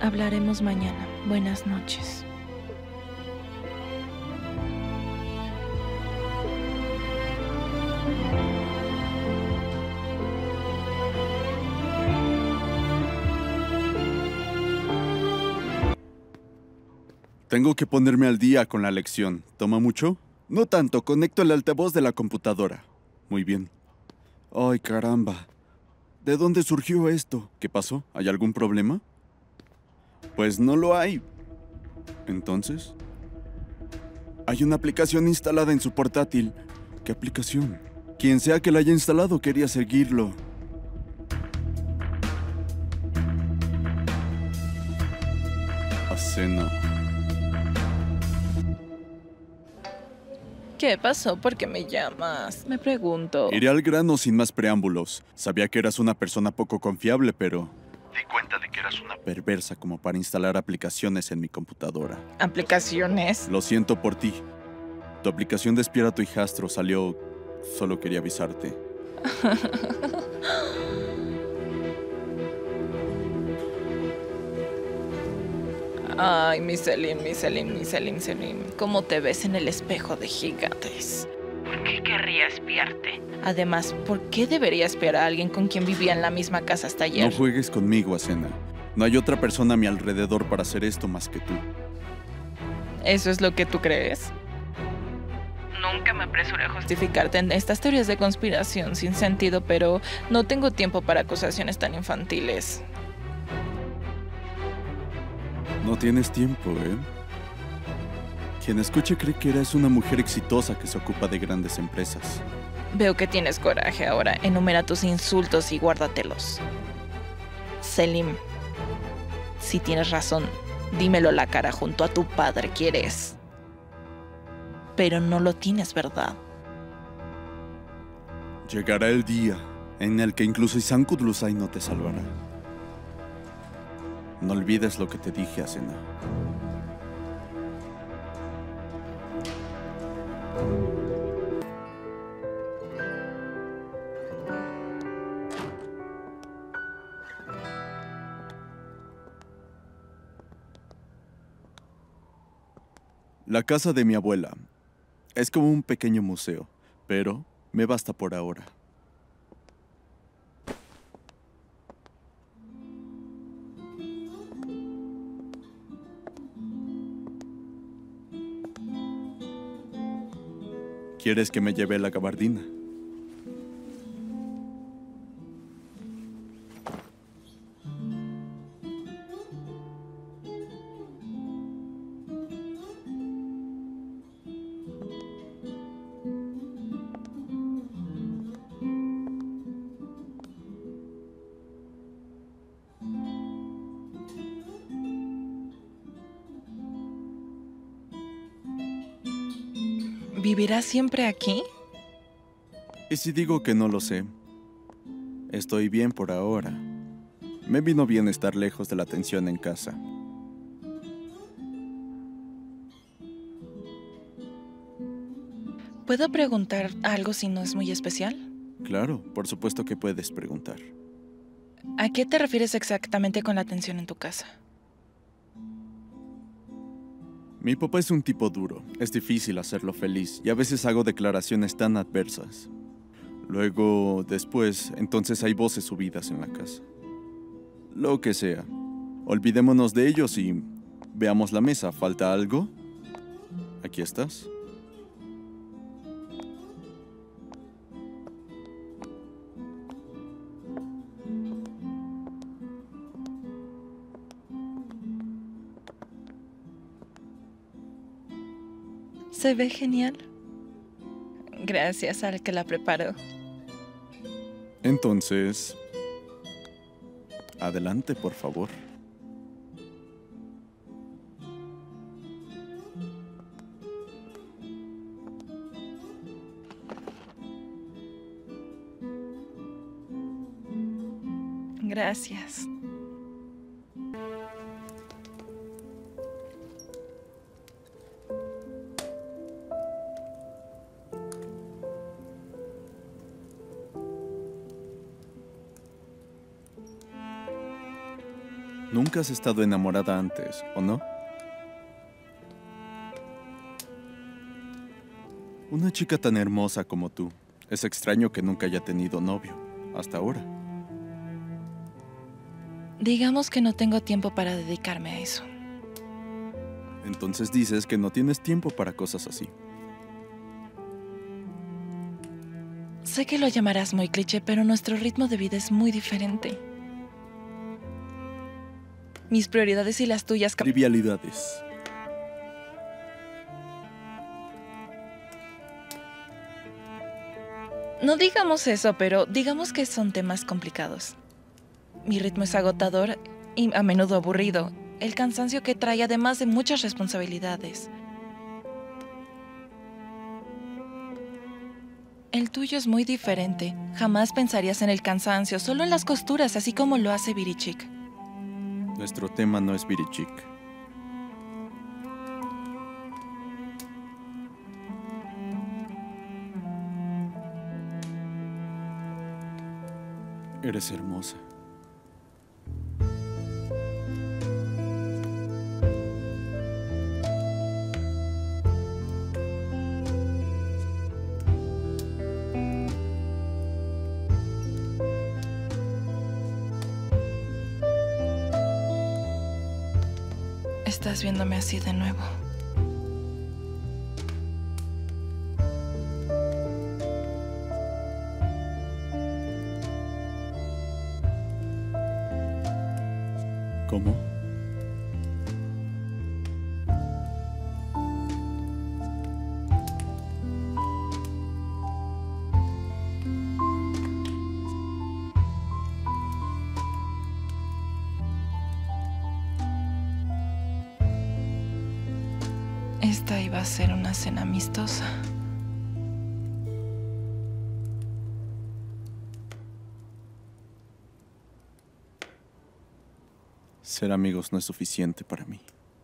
Hablaremos mañana. Buenas noches. Tengo que ponerme al día con la lección. ¿Toma mucho? No tanto, conecto el altavoz de la computadora. Muy bien. Ay, caramba. ¿De dónde surgió esto? ¿Qué pasó? ¿Hay algún problema? Pues no lo hay. ¿Entonces? Hay una aplicación instalada en su portátil. ¿Qué aplicación? Quien sea que la haya instalado quería seguirlo. Aceno. ¿Qué pasó? ¿Por qué me llamas? Me pregunto. Iré al grano sin más preámbulos. Sabía que eras una persona poco confiable, pero di cuenta de que eras una perversa como para instalar aplicaciones en mi computadora. ¿Aplicaciones? Lo siento por ti. Tu aplicación de espiar a tu hijastro salió... Solo quería avisarte. Ay, mi Selim. ¿Cómo te ves en el espejo de gigantes? ¿Por qué querría espiarte? Además, ¿por qué debería espiar a alguien con quien vivía en la misma casa hasta ayer? No juegues conmigo, Acena. No hay otra persona a mi alrededor para hacer esto más que tú. ¿Eso es lo que tú crees? Nunca me apresuré a justificarte en estas teorías de conspiración sin sentido, pero no tengo tiempo para acusaciones tan infantiles. No tienes tiempo, ¿eh? Quien escuche cree que eres una mujer exitosa que se ocupa de grandes empresas. Veo que tienes coraje ahora. Enumera tus insultos y guárdatelos. Selim, si tienes razón, dímelo a la cara junto a tu padre, ¿quieres? Pero no lo tienes, ¿verdad? Llegará el día en el que incluso Isan Kudlusay no te salvará. No olvides lo que te dije, Acena. La casa de mi abuela es como un pequeño museo, pero me basta por ahora. ¿Quieres que me lleve la gabardina? ¿Vivirás siempre aquí? ¿Y si digo que no lo sé? Estoy bien por ahora. Me vino bien estar lejos de la tensión en casa. ¿Puedo preguntar algo si no es muy especial? Claro, por supuesto que puedes preguntar. ¿A qué te refieres exactamente con la tensión en tu casa? Mi papá es un tipo duro. Es difícil hacerlo feliz y a veces hago declaraciones tan adversas. Luego, después, entonces hay voces subidas en la casa. Lo que sea. Olvidémonos de ellos y veamos la mesa. ¿Falta algo? Aquí estás. Se ve genial. Gracias al que la preparó. Entonces, adelante, por favor. Gracias. Nunca has estado enamorada antes, ¿o no? Una chica tan hermosa como tú. Es extraño que nunca haya tenido novio, hasta ahora. Digamos que no tengo tiempo para dedicarme a eso. Entonces dices que no tienes tiempo para cosas así. Sé que lo llamarás muy cliché, pero nuestro ritmo de vida es muy diferente. Mis prioridades y las tuyas... Trivialidades. No digamos eso, pero digamos que son temas complicados. Mi ritmo es agotador y a menudo aburrido. El cansancio que trae además de muchas responsabilidades. El tuyo es muy diferente. Jamás pensarías en el cansancio, solo en las costuras, así como lo hace Birichik. Nuestro tema no es Birichik. Eres hermosa. Estás viéndome así de nuevo. ¿Cómo? Esta iba a ser una cena amistosa. Ser amigos no es suficiente para mí.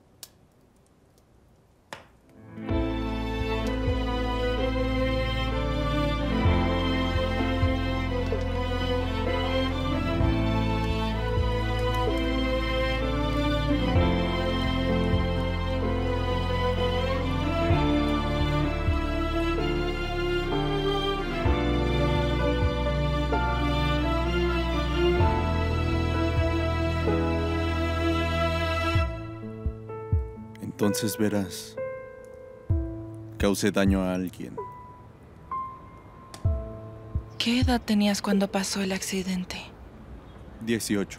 Entonces verás, causé daño a alguien. ¿Qué edad tenías cuando pasó el accidente? 18.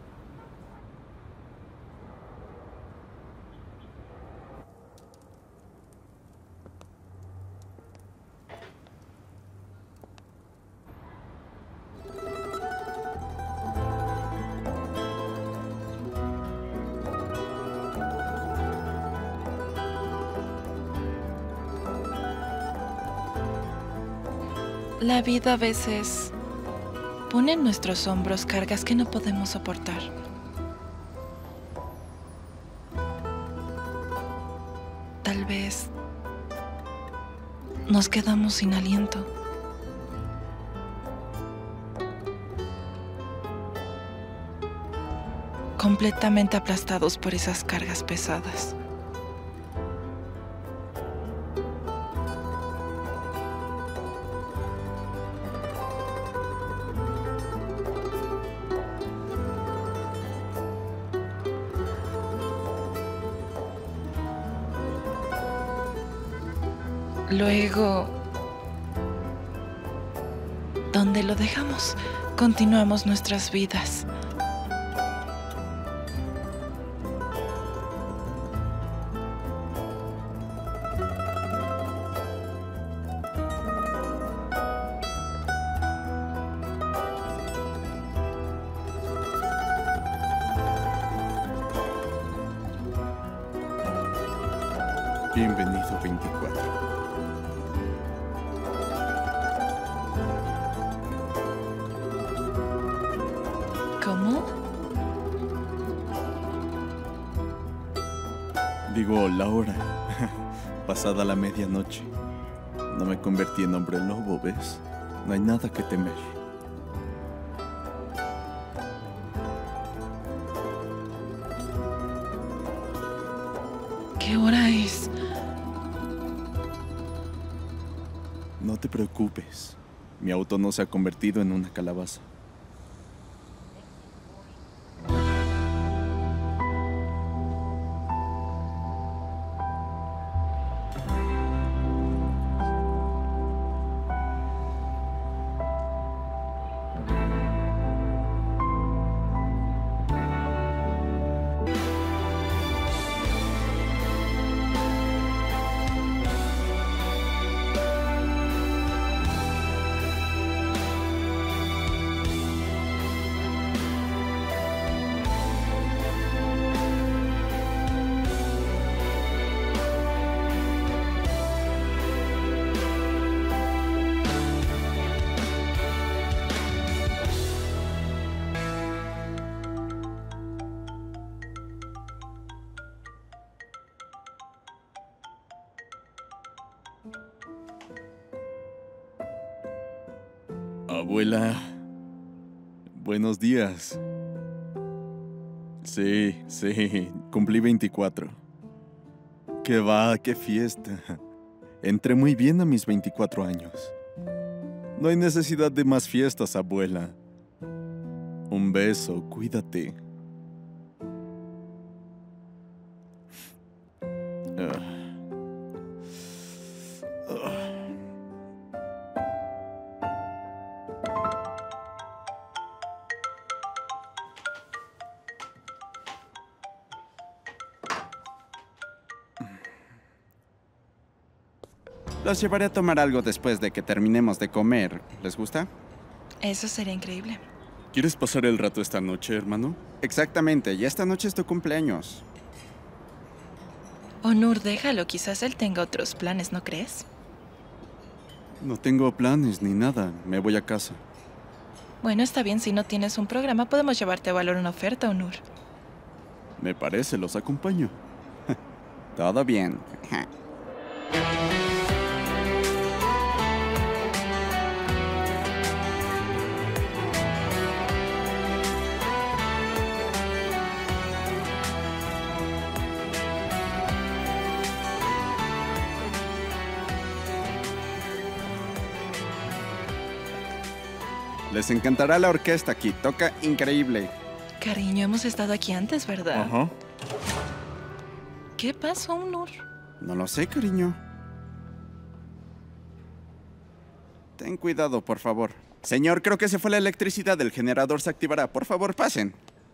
La vida a veces pone en nuestros hombros cargas que no podemos soportar. Tal vez nos quedamos sin aliento. Completamente aplastados por esas cargas pesadas. Luego, ¿dónde lo dejamos? Continuamos nuestras vidas. Bienvenido 24. ¿Cómo? Digo, la hora. Pasada la medianoche. No me convertí en hombre lobo, ¿ves? No hay nada que temer. ¿Qué hora es? No te preocupes. Mi auto no se ha convertido en una calabaza. Abuela, buenos días. Sí, cumplí 24. ¡Qué va, qué fiesta! Entré muy bien a mis 24 años. No hay necesidad de más fiestas, abuela. Un beso, cuídate. Los llevaré a tomar algo después de que terminemos de comer. ¿Les gusta? Eso sería increíble. ¿Quieres pasar el rato esta noche, hermano? Exactamente, y esta noche es tu cumpleaños. Onur, déjalo. Quizás él tenga otros planes, ¿no crees? No tengo planes ni nada. Me voy a casa. Bueno, está bien. Si no tienes un programa, podemos llevarte a valor una oferta, Onur. Me parece, los acompaño. Todo bien. Les encantará la orquesta aquí. Toca increíble. Cariño, hemos estado aquí antes, ¿verdad? Ajá. ¿Qué pasó, Onur? No lo sé, cariño. Ten cuidado, por favor. Señor, creo que se fue la electricidad. El generador se activará. Por favor, pasen.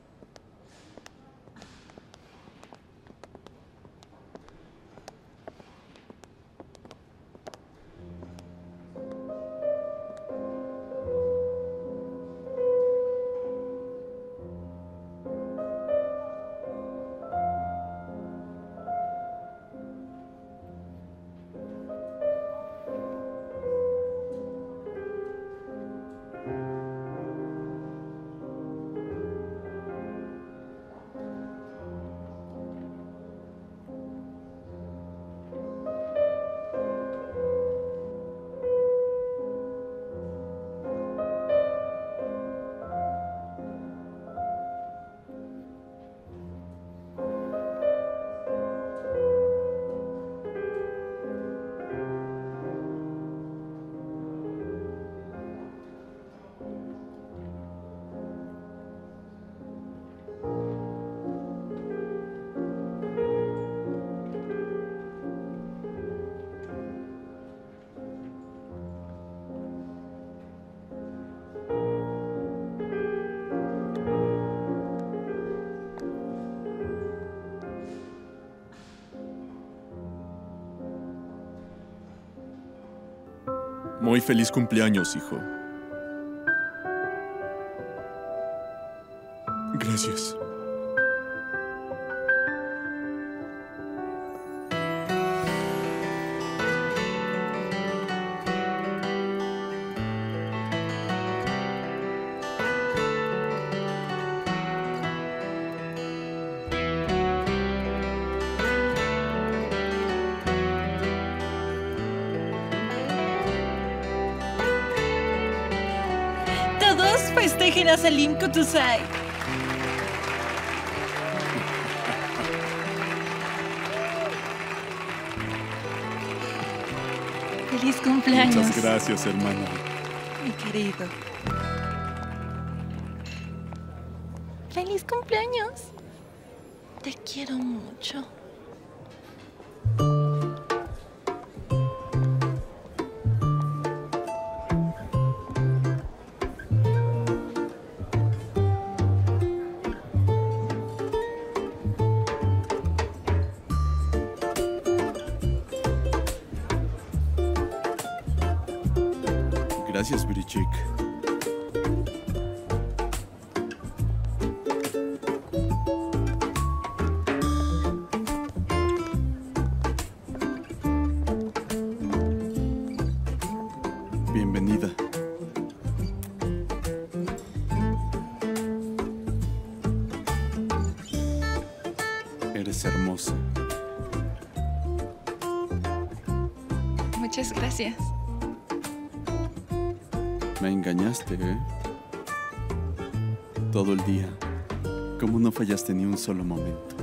Muy feliz cumpleaños, hijo. Gracias. Todos festejen a Selim Kutusay. ¡Feliz cumpleaños! Muchas gracias, hermana. Mi querido. ¡Feliz cumpleaños! Te quiero mucho. Gracias, Birichik. Bienvenida. Eres hermosa. Muchas gracias. Me engañaste, ¿eh? Todo el día. ¿Cómo no fallaste ni un solo momento?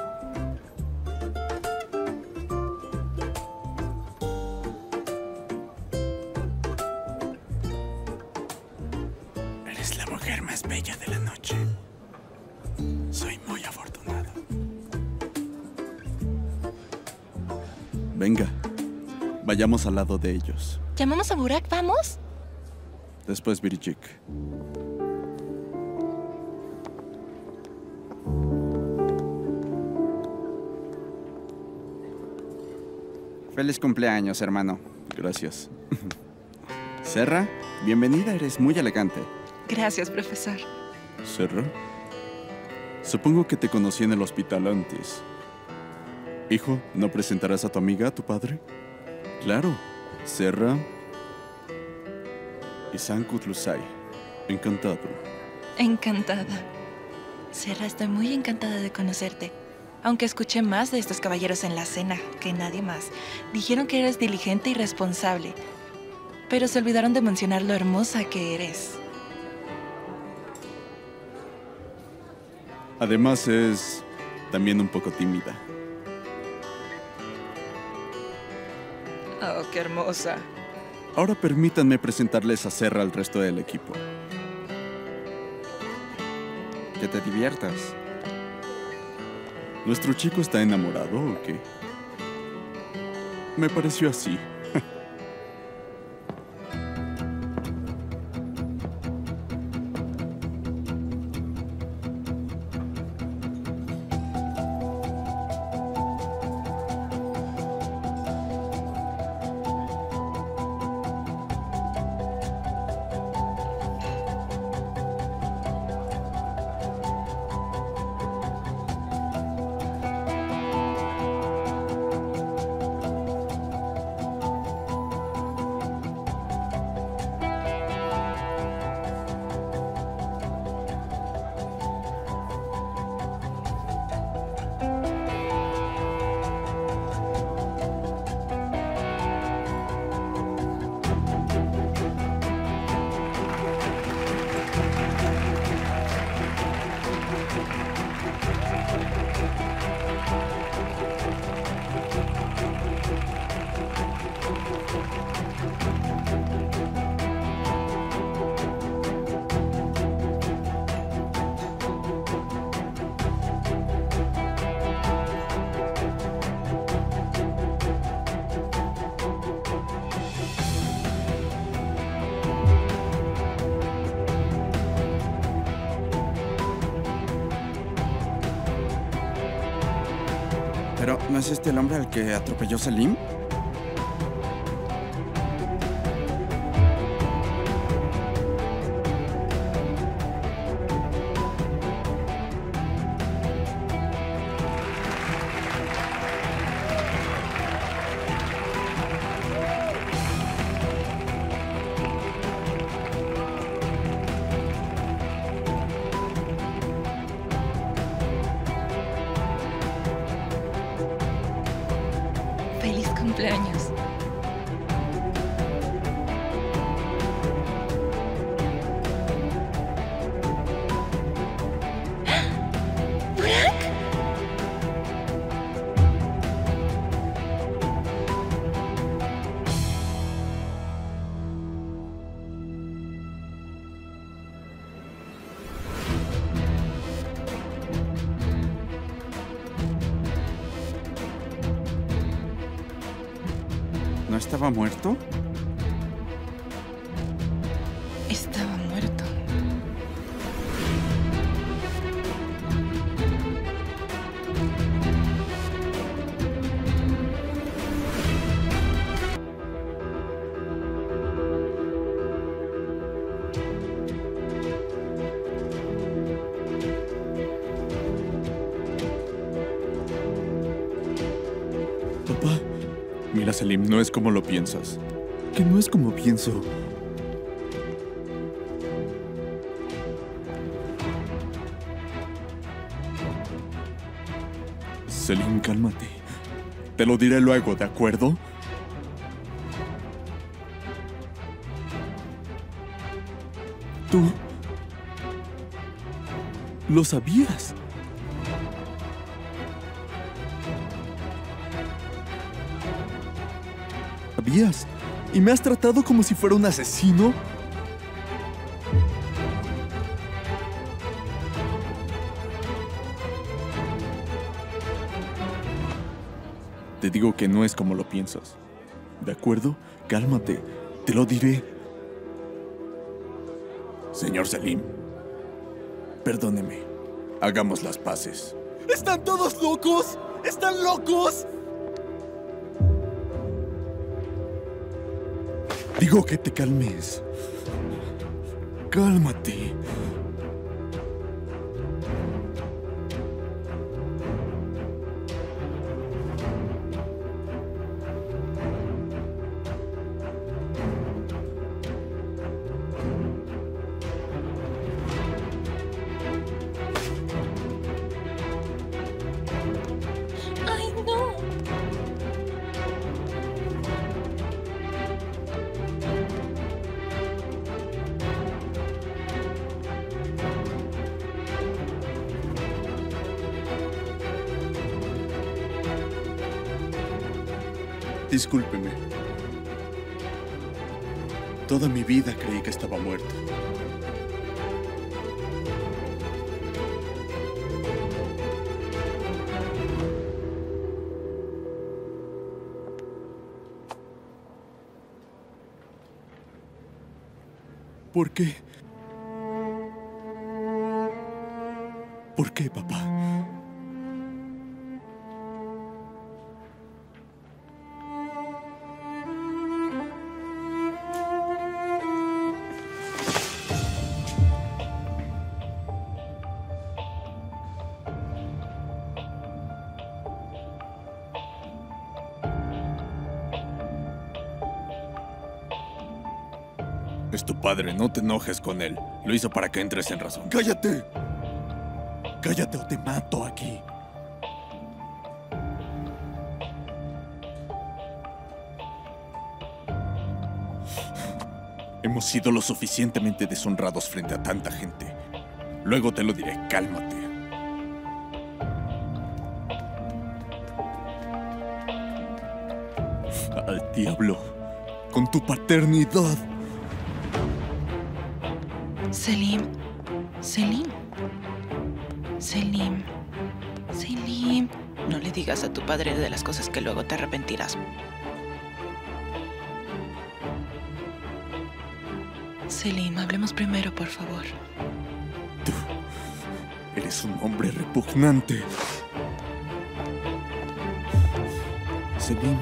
Eres la mujer más bella de la noche. Soy muy afortunado. Venga, vayamos al lado de ellos. ¿Llamamos a Burak? ¿Vamos? Después, Birichik. Feliz cumpleaños, hermano. Gracias. Serra, bienvenida, eres muy elegante. Gracias, profesor. ¿Serra? Supongo que te conocí en el hospital antes. Hijo, ¿no presentarás a tu amiga, a tu padre? Claro, Serra Isan Kutlusay. Encantado. Encantada. Serra, estoy muy encantada de conocerte. Aunque escuché más de estos caballeros en la cena que nadie más. Dijeron que eres diligente y responsable, pero se olvidaron de mencionar lo hermosa que eres. Además es también un poco tímida. Oh, qué hermosa. Ahora permítanme presentarles a Serra al resto del equipo. Que te diviertas. ¿Nuestro chico está enamorado o qué? Me pareció así. Pero, ¿no es este el hombre al que atropelló Selim? ¡Feliz cumpleaños! estaba muerto? Estaba muerto. Papá, mira, Selim, no es como lo piensas. Que no es como pienso. Selim, cálmate. Te lo diré luego, ¿de acuerdo? Tú... lo sabías. ¿Sabías? ¿Y me has tratado como si fuera un asesino? Te digo que no es como lo piensas. ¿De acuerdo? Cálmate. Te lo diré. Señor Selim, perdóneme. Hagamos las paces. ¿Están todos locos? ¿Están locos? Digo que te calmes. Cálmate. ¡Ay, no! Discúlpeme. Toda mi vida creí que estaba muerto. ¿Por qué? ¿Por qué, papá? Es tu padre, no te enojes con él. Lo hizo para que entres en razón. ¡Cállate! ¡Cállate o te mato aquí! Hemos sido lo suficientemente deshonrados frente a tanta gente. Luego te lo diré, cálmate. Al diablo, con tu paternidad. Selim. Selim. Selim. Selim. No le digas a tu padre de las cosas que luego te arrepentirás. Selim, hablemos primero, por favor. Tú eres un hombre repugnante. Selim.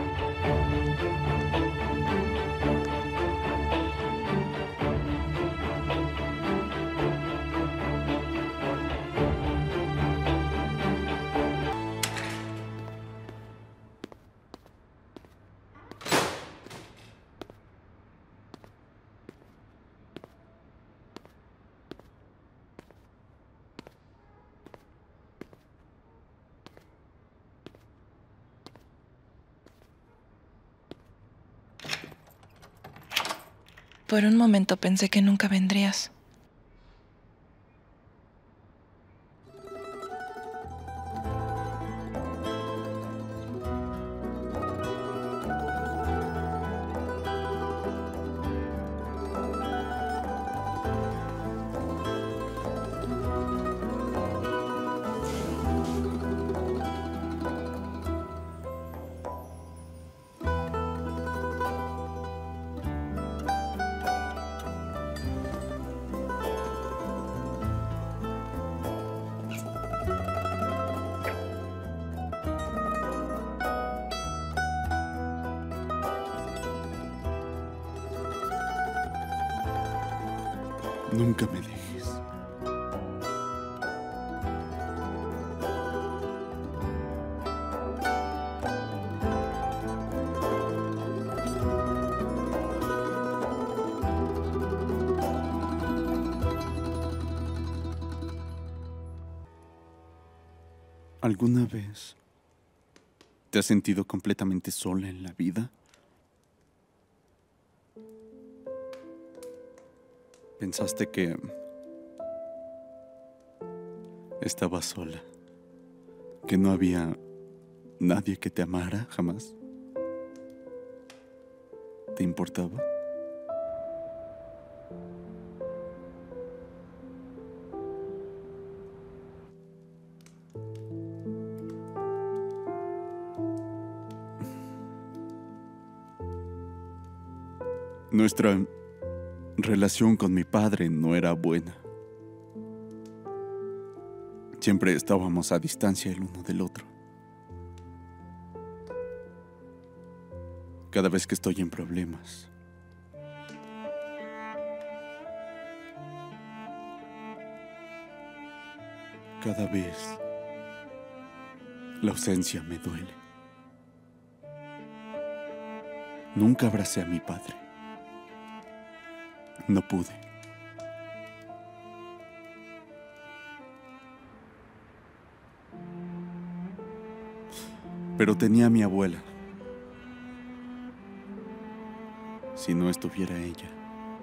Por un momento pensé que nunca vendrías. Nunca me dejes. ¿Alguna vez te has sentido completamente sola en la vida? ¿Pensaste que estabas sola? ¿Que no había nadie que te amara jamás? ¿Te importaba? Nuestra relación con mi padre no era buena. Siempre estábamos a distancia el uno del otro. Cada vez que estoy en problemas, cada vez la ausencia me duele. Nunca abracé a mi padre. No pude. Pero tenía a mi abuela. Si no estuviera ella,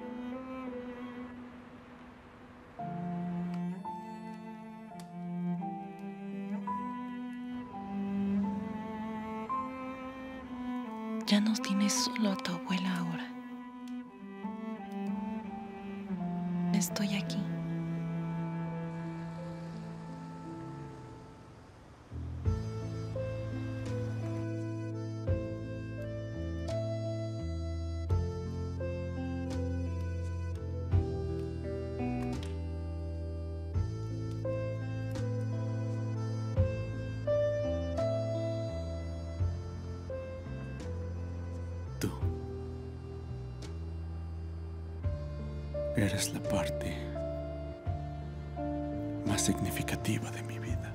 Ya no tienes solo a tu abuela ahora. Estoy aquí. tú eres la parte más significativa de mi vida.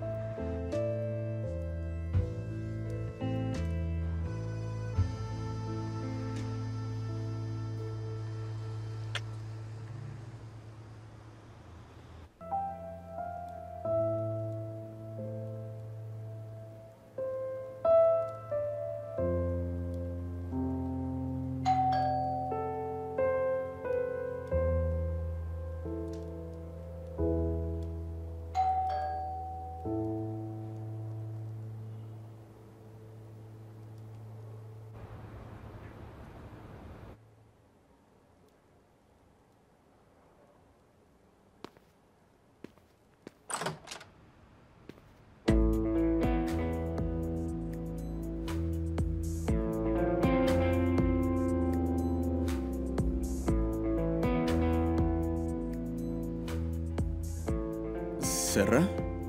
¿Serra?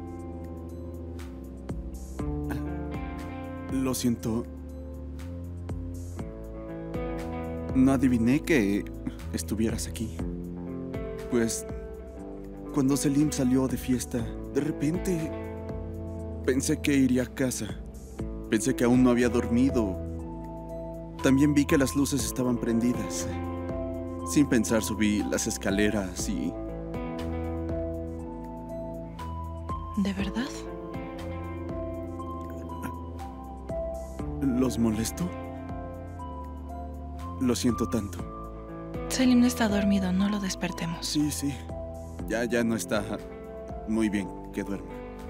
Lo siento. No adiviné que estuvieras aquí. Pues, cuando Selim salió de fiesta, de repente pensé que iría a casa. Pensé que aún no había dormido. También vi que las luces estaban prendidas. Sin pensar subí las escaleras y... ¿De verdad? ¿Los molesto? Lo siento tanto. Selim no está dormido, no lo despertemos. Sí. Ya no está muy bien que duerma.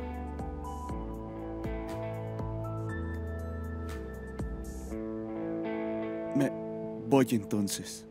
Me voy entonces.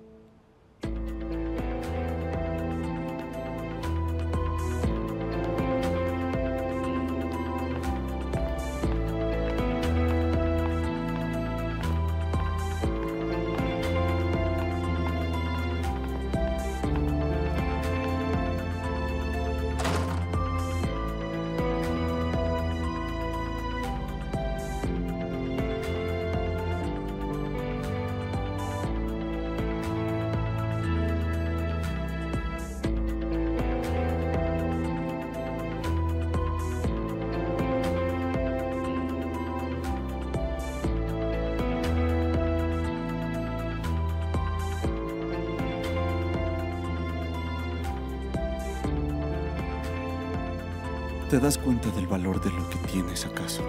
¿Te das cuenta del valor de lo que tienes, acaso?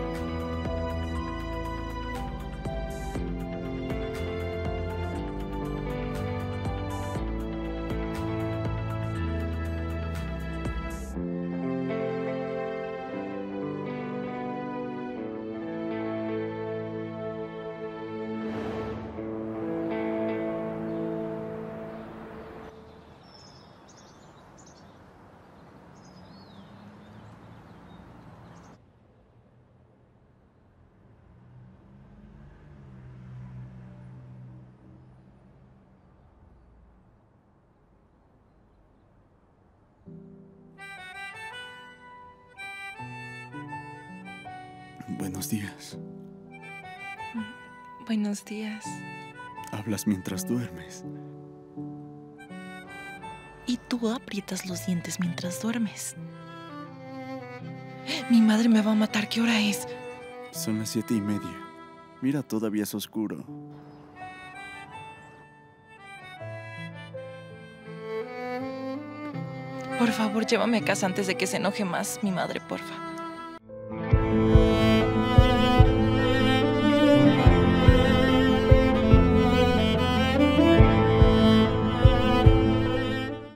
Buenos días. Buenos días. Hablas mientras duermes. Y tú aprietas los dientes mientras duermes. Mi madre me va a matar. ¿Qué hora es? Son las 7:30. Mira, todavía es oscuro. Por favor, llévame a casa antes de que se enoje más mi madre, porfa.